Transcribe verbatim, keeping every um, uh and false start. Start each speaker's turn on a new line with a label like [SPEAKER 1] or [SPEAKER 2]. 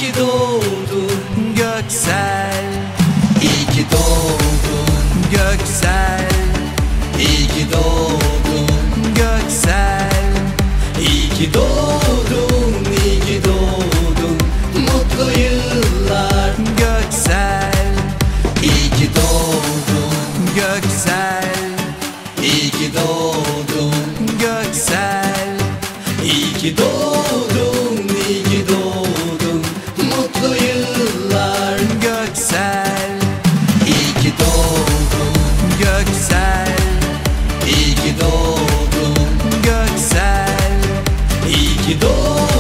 [SPEAKER 1] ki doğdun Göksel, iyi ki doğdun Göksel, iyi ki doğdun Göksel, iyi ki doğdun, iyi ki doğdun, mutlu yıllar Göksel, iyi ki doğdun Göksel, iyi ki doğdun Göksel, iyi ki doğdun, iyi ki doğdun, mutlu yıllar Göksel, iyi ki doğdun Göksel, iyi ki doğdun Göksel, iyi ki doğdun.